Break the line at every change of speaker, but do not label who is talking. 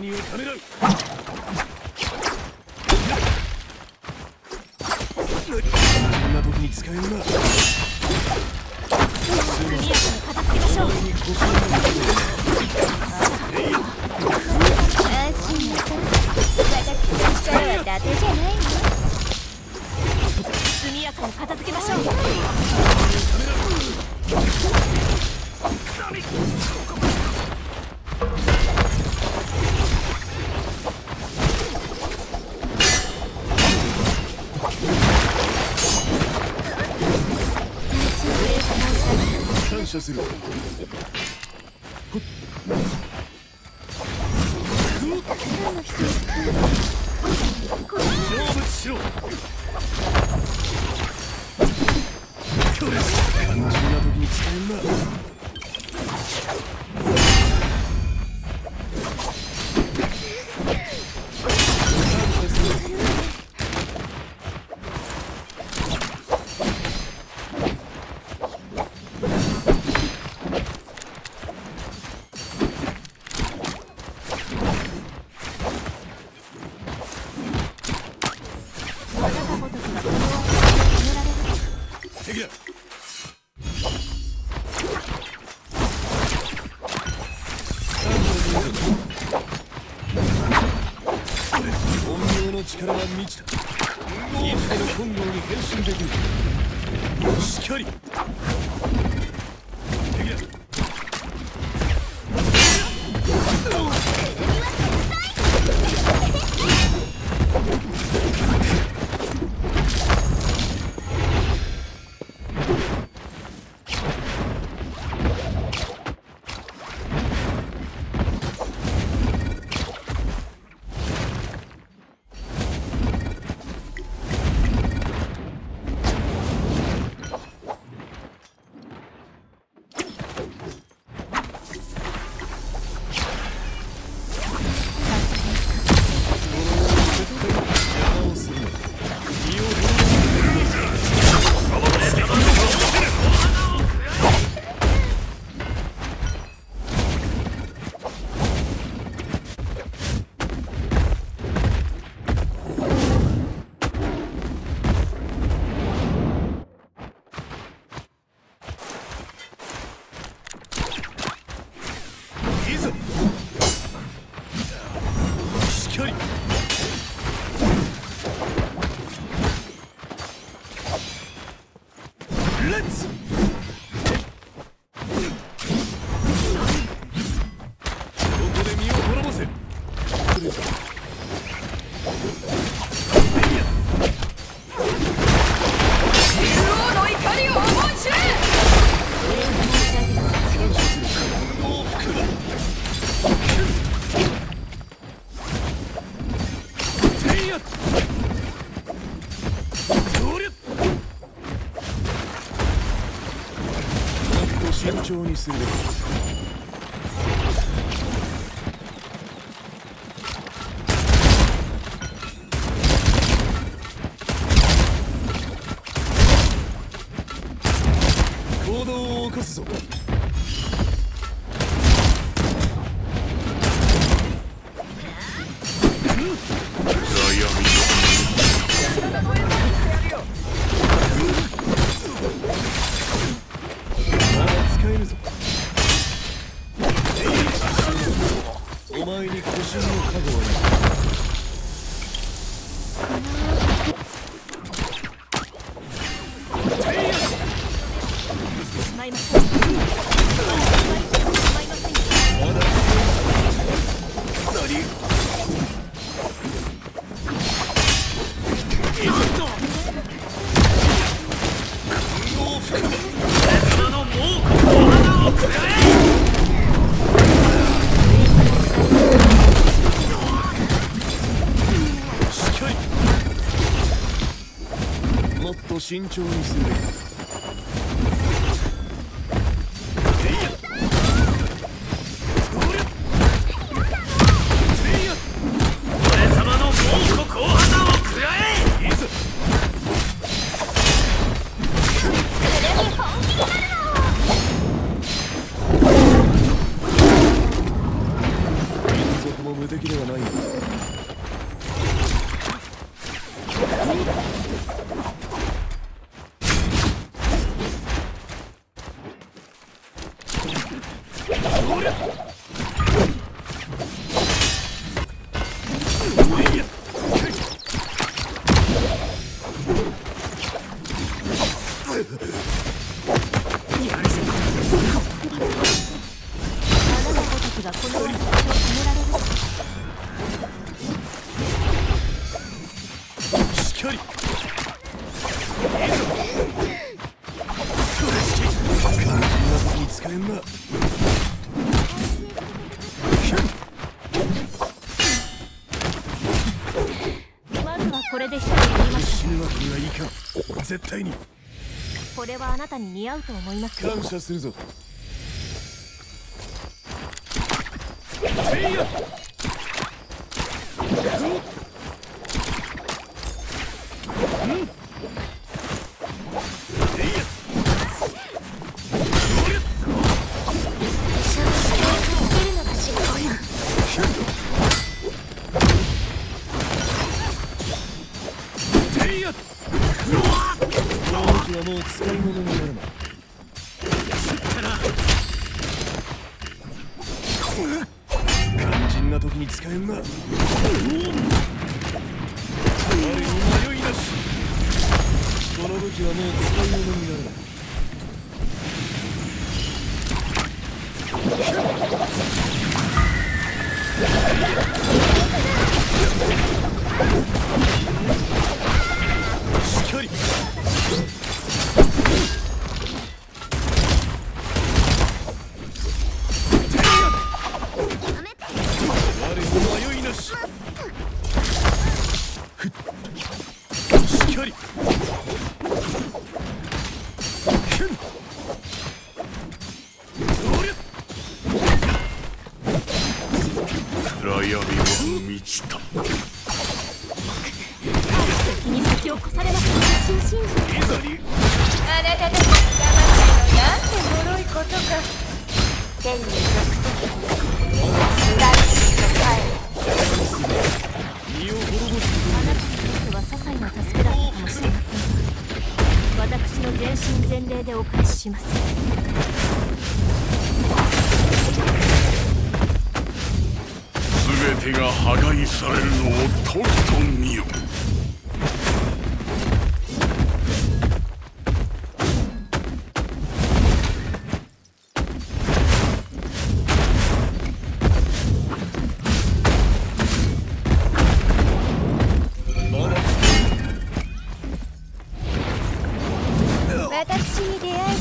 にをためらう。こんな時に使えるな。
速やかに片付けましょう。安心なさい。私の力は伊達じゃないの。速やかに片付けましょう。
感謝する。成仏しろ。これ肝心な時に使えんな。感謝する。敵だ。本業の力は満ちた。いつでも本業に変身できる。しっかり。敵だ。慎重にするべき。行動を起こすぞ。お前に腰の覚悟はもっと慎重にするべき。俺様の猛虎小肌を食らえ。いざ。一族も無敵では絶対に。
これはあなたに似合うと思います。
感謝するぞ。ていや。もう使い物にならない。肝心な時に使えんな。我に迷いなし。この武器はもう使い物にならない。しっかり。
暗闇は満ちた。
先に先を越されました。心身
いざに。
あなたたちが我慢ないのなんて脆いことか。天に属と大地に栄
身を滅ぼす。
あなたにとっては些細な助けだったかもしれませんが、私の全身全霊でお返しします。
全てが破壊されるのをとくと見よ。
私に出会い